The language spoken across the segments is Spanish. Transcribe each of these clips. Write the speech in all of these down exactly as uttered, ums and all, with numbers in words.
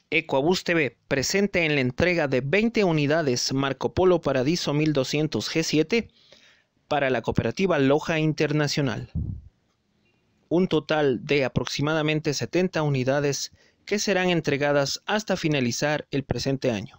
Ecuabus T V presente en la entrega de veinte unidades Marco Polo Paradiso mil doscientos G siete para la cooperativa Loja Internacional. Un total de aproximadamente setenta unidades que serán entregadas hasta finalizar el presente año.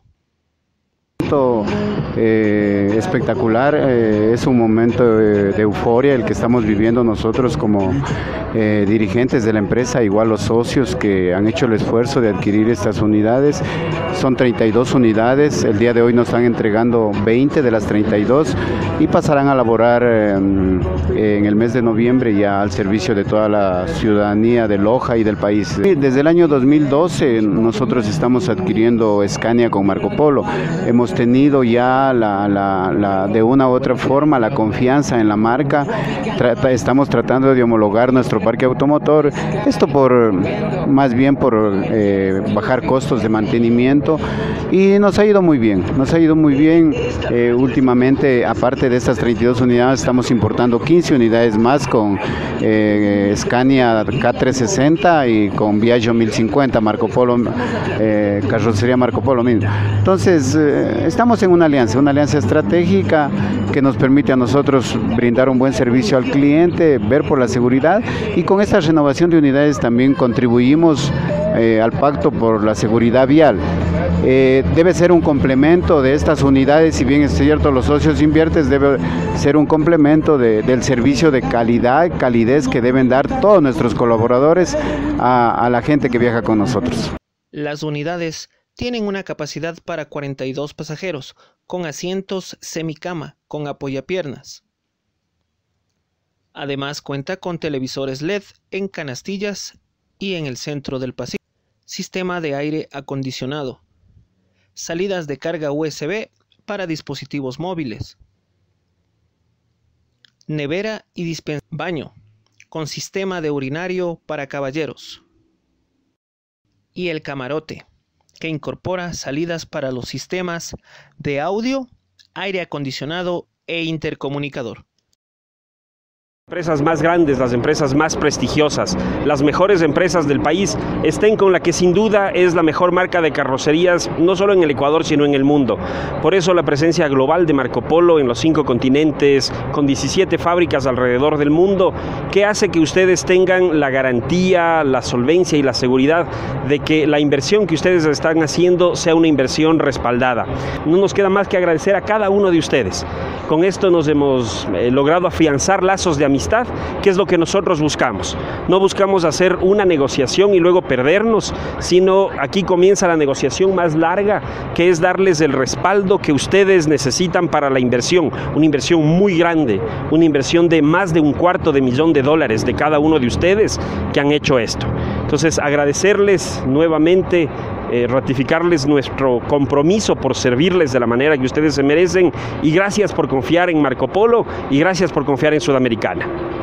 Eh, espectacular, eh, es un momento de, de euforia el que estamos viviendo nosotros como eh, dirigentes de la empresa, igual los socios que han hecho el esfuerzo de adquirir estas unidades. Son treinta y dos unidades, el día de hoy nos están entregando veinte de las treinta y dos y pasarán a laborar eh, en el mes de noviembre ya al servicio de toda la ciudadanía de Loja y del país. Desde el año dos mil doce nosotros estamos adquiriendo Scania con Marco Polo. Hemos tenido ya la, la, la, de una u otra forma la confianza en la marca. Trata, estamos tratando de homologar nuestro parque automotor, esto por más bien por eh, bajar costos de mantenimiento, y nos ha ido muy bien, nos ha ido muy bien. Eh, últimamente, aparte de estas treinta y dos unidades, estamos importando quince unidades más con eh, Scania K trescientos sesenta y con Viaggio mil cincuenta, Marco Polo, eh, carrocería Marco Polo mismo. Entonces, eh, estamos en una alianza, una alianza estratégica que nos permite a nosotros brindar un buen servicio al cliente, ver por la seguridad, y con esta renovación de unidades también contribuimos eh, al pacto por la seguridad vial. Eh, debe ser un complemento de estas unidades, si bien es cierto los socios inviertes, debe ser un complemento de, del servicio de calidad, calidez que deben dar todos nuestros colaboradores a, a la gente que viaja con nosotros. Las unidades tienen una capacidad para cuarenta y dos pasajeros, con asientos semicama, con apoyapiernas. Además cuenta con televisores L E D en canastillas y en el centro del pasillo, sistema de aire acondicionado, salidas de carga U S B para dispositivos móviles, nevera y dispensador, baño, con sistema de urinario para caballeros, y el camarote, que incorpora salidas para los sistemas de audio, aire acondicionado e intercomunicador. Las empresas más grandes, las empresas más prestigiosas, las mejores empresas del país estén con la que sin duda es la mejor marca de carrocerías, no solo en el Ecuador sino en el mundo. Por eso la presencia global de Marco Polo en los cinco continentes, con diecisiete fábricas alrededor del mundo, que hace que ustedes tengan la garantía, la solvencia y la seguridad de que la inversión que ustedes están haciendo sea una inversión respaldada. No nos queda más que agradecer a cada uno de ustedes. Con esto nos hemos eh, logrado afianzar lazos de amistad, que es lo que nosotros buscamos. No buscamos hacer una negociación y luego perdernos, sino aquí comienza la negociación más larga, que es darles el respaldo que ustedes necesitan para la inversión, una inversión muy grande, una inversión de más de un cuarto de millón de dólares de cada uno de ustedes que han hecho esto. Entonces, agradecerles nuevamente, eh, ratificarles nuestro compromiso por servirles de la manera que ustedes se merecen, y gracias por confiar en Marco Polo y gracias por confiar en Sudamericana.